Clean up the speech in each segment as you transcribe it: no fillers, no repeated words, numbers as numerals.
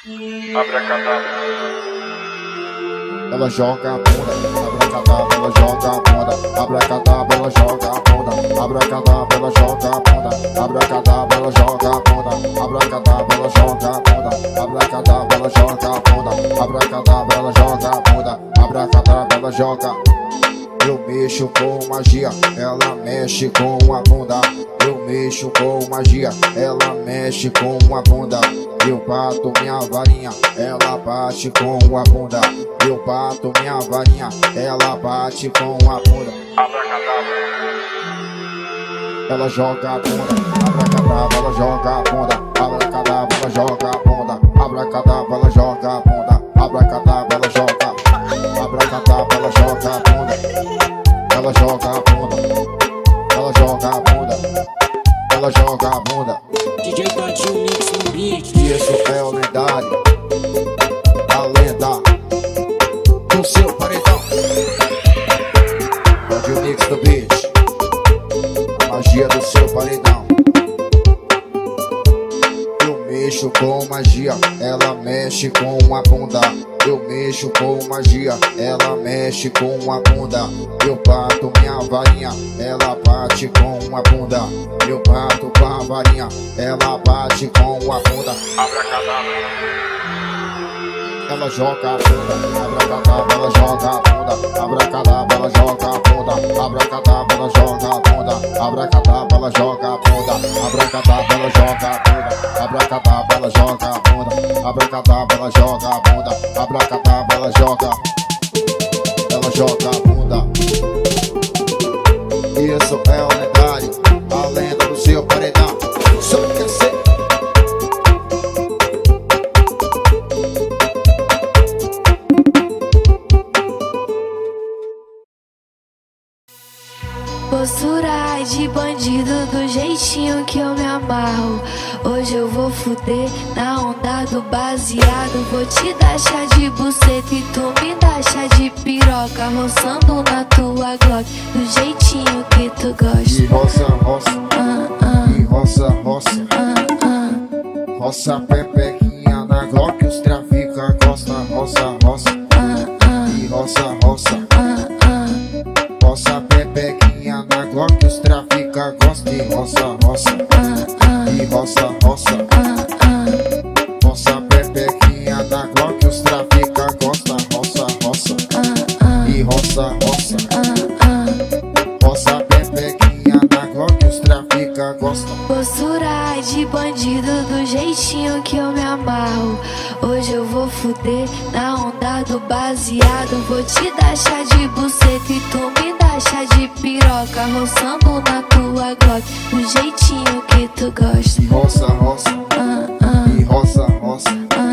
Abracadabra. Ela joga a bunda, abracadabra, ela joga a bunda, abracadabra, ela joga a bunda, abracadabra, ela joga a bunda, abracadabra, ela joga a bunda, abracadabra, ela joga a bunda, abracadabra, ela joga a bunda, abracadabra, ela joga a bunda, abracadabra, ela joga. Eu mexo com magia, ela mexe com a bunda. Eu mexo com magia, ela mexe com a bunda. Eu bato minha varinha, ela bate com a bunda. Eu bato minha varinha, ela bate com a bunda. Abracadabra. Ela joga a bunda, abracadabra, ela joga a bunda, abracadabra, ela joga a bunda, abracadabra, ela joga a bunda, abracadabra, ela joga, abracadabra, ela joga a bunda, ela joga a bunda, ela joga a bunda, ela joga a bunda. DJ Tadinho mix no beat. E isso é o lendário, a lenda do seu paredão. Tadinho mix no beat, a magia do seu paredão. Eu mexo com magia, ela mexe com a bunda. Eu mexo com magia, ela mexe com a bunda. Eu bato minha varinha, ela bate com a bunda. Eu bato com a varinha, ela bate com a bunda. Abracadabra. Ela joga a bunda, abracadabra, ela joga a bunda, abracadabra, ela joga a bunda, abracadabra, ela joga a bunda, abracadabra, ela joga a bunda, abracadabra, ela joga a bunda, abracadabra, ela joga a bunda, abracadabra, ela joga a bunda, abracadabra, ela joga a bunda. Isso é o lendário, a lenda do seu paredão. Só quer ser. Postura de bandido do jeitinho que eu me amarro. Hoje eu vou fuder na onda do baseado. Vou te dar chá de buceta e tu me dá chá de piroca, roçando na tua Glock do jeitinho que tu gosta. E roça, roça, e roça, roça, roça pepequinha na Glock, os trafica gosta. Roça, roça, e roça, roça, roça pepequinha na Glock, os trafica gosta. E roça, roça, e roça, roça, roça pepequinha na Glock, os trafica gosta. Roça, roça, e roça, roça, roça pepequinha na Glock, os trafica gosta. Postura de bandido do jeitinho que eu me amarro. Hoje eu vou fuder na onda do baseado. Vou te dar chá de buceta e tu me dá chá de piroca, roçando na tua Glock do jeitinho que tu gosta. E roça, roça, e roça, roça,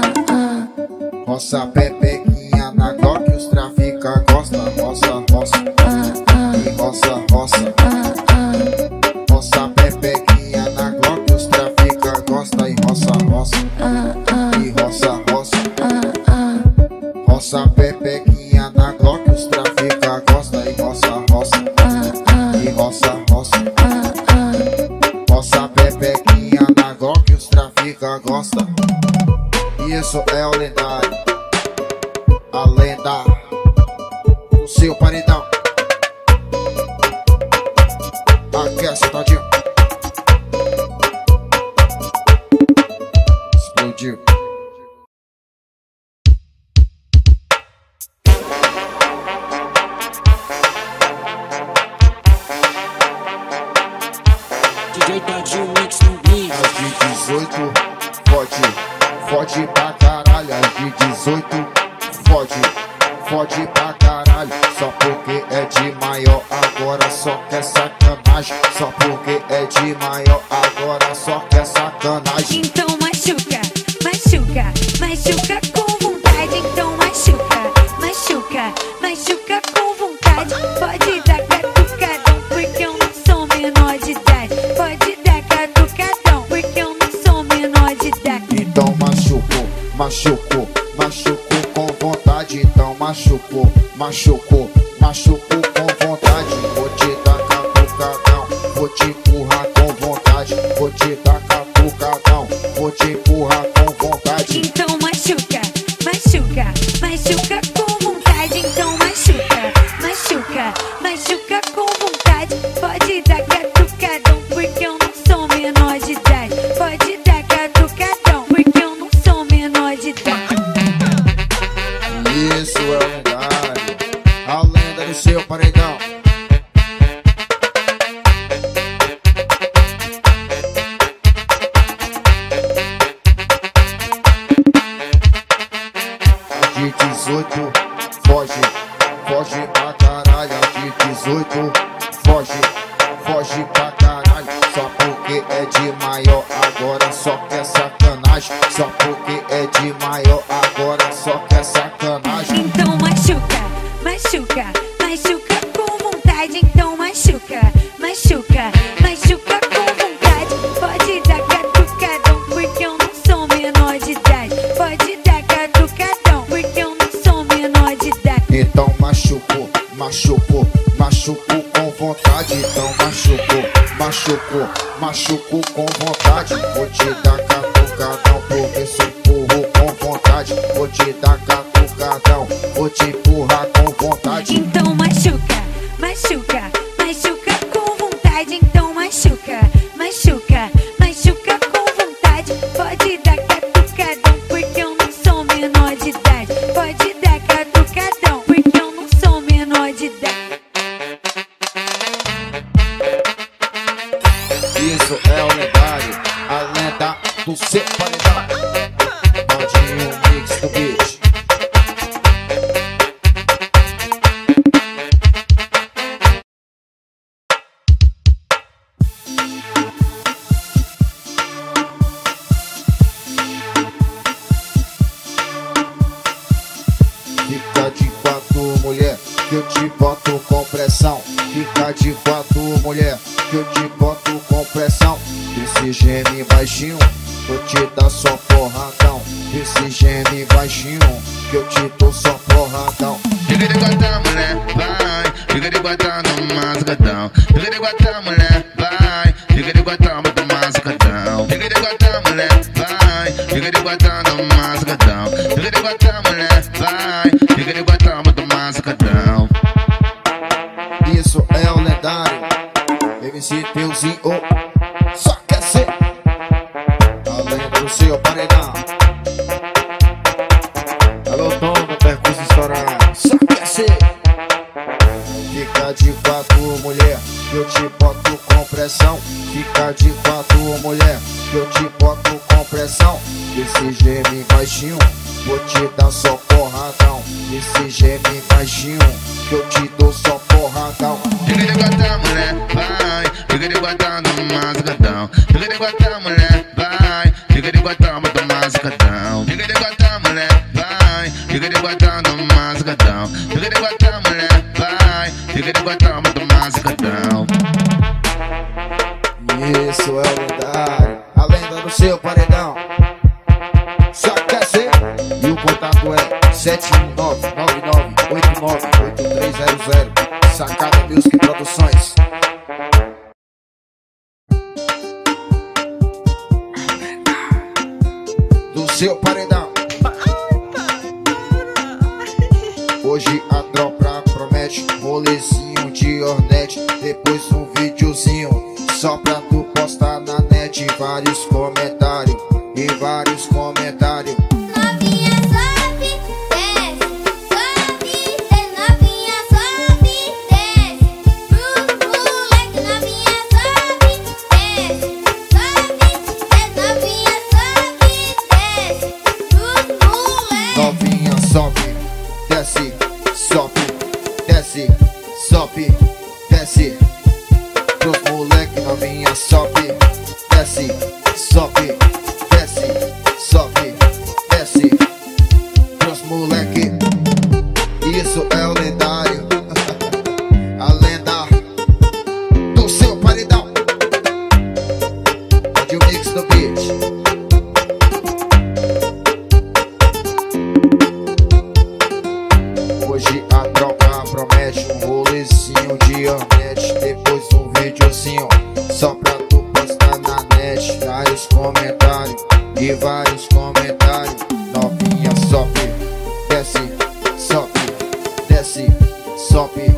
roça pepequinha na Glock, os trafica gosta. Roça, roça, e roça, roça, roça pepequinha na Glock, os trafica gosta. E roça, roça, e roça, roça, roça pepequinha na Glock, os trafica gosta. E roça, roça, e roça, roça, roça pepequinha na Glock, os trafica gosta. Isso é o lendário, a lenda do seu paredão. Aquece, tadinho. Explodiu. DJ Tadinho mix no beat. As de 18, fode pra caralho. As de 18, fode pra caralho. Só porque é de maior, agora só quer sacanagem. Só porque é de maior, agora só quer sacanagem. Então machuca, machuca, machuca com vontade. Então machuca, machuca, machuca com vontade. Pode dar catucadão, porque eu não sou menor de idade. Pode dar catucadão, porque eu não sou menor de idade. Então machucou, machucou, machucou com vontade. Então machucou, machucou, machucou com vontade. Vou te dar catucadão, vou te empurrar com vontade. Vou te dar catucadão, vou te empurrar com vontade. Então machuca. 18, foge, foge pra caralho. De 18, foge, foge pra caralho. Só porque é de maior, agora só quer sacanagem. Só porque é de maior, agora só quer sacanagem. Então machuca, machuca, machuca com vontade. Então machuca, machuca, machuca com vontade. Pode dar catucadão, porque eu não sou menor de idade. Pode dar catucadão, porque eu não sou menor de idade. Então machucou, machucou, machucou com vontade. Então machucou, machucou, machucou com vontade. Vou te dar catucadão, porque se empurro com vontade. Vou te dar catucadão, vou te empurrar com vontade. Então machuca, machuca, machuca com vontade. Então machuca, machuca, machuca com vontade. Pode dar catucadão, porque eu não sou menor de idade. Pode dar catucadão, porque eu não sou menor de idade. Isso é o lendário, a lenda do seu paredão. Pode mix do beat. Fica de quatro, mulher, que eu te boto com pressão. Fica de quatro, mulher, que eu te boto com pressão. Esse geme baixinho, vou te dar só porradão. Esse geme baixinho, que eu te dou só porradão. Fica de quatro, mulher, vai. Fica de quatro, no mascadão. Fica de quatro, mulher, vai. Fica de quatro, bota mascadão. Fica de quatro, mulher, vai. Fica de quatro, no mascadão. Fica de quatro, mulher, vai. Fica de quatro, bota mascadão. Isso é o lendário, MC Teuzinho, só quer ser a lenda do seu paredão. Alô, Tom, no percurso estourar, só quer ser. Fica de quatro, mulher, que eu te boto com pressão. Fica de quatro, mulher, que eu te boto com pressão. Esse geme baixinho, vou te dar só porradão. Esse geme baixinho, que eu te dou só porradão. Fica de quatro, mulher, vai. Fica de quatro, no mascadão. Fica de quatro, mulher, vai. Fica de quatro, bota mascadão. Fica de quatro, mulher, vai. Fica de quatro, no mascadão. Fica de quatro, mulher, vai. Fica de quatro, bota mascadão. Isso é o lendário, a lenda do seu paredão. Só quer ser. E o contato é 71999898300. Sacada Music Produções. Do seu paredão. Hoje a tropa promete rolezinho de Hornet. Depois um videozinho só pra tu postar na net. Vários comentários e vários comentários. Novinha sobe, desce, sobe, desce. Novinha sobe, desce. Pro moleque, novinha sobe, desce, sobe, desce. Novinha sobe, desce. Pro moleque. Novinha sobe, desce, sobe, desce, sobe, desce. Pros moleque, novinha sobe, desce, sobe, desce, sobe, desce. Pros moleque, isso é o lendário, a lenda do seu paredão. Pode o mix do beat. Hoje a tropa promete um rolezinho de Hornet. Depois um videozinho só pra tu postar na net. Vários comentários e vários comentários. Novinha sobe, desce, sobe, desce, sobe,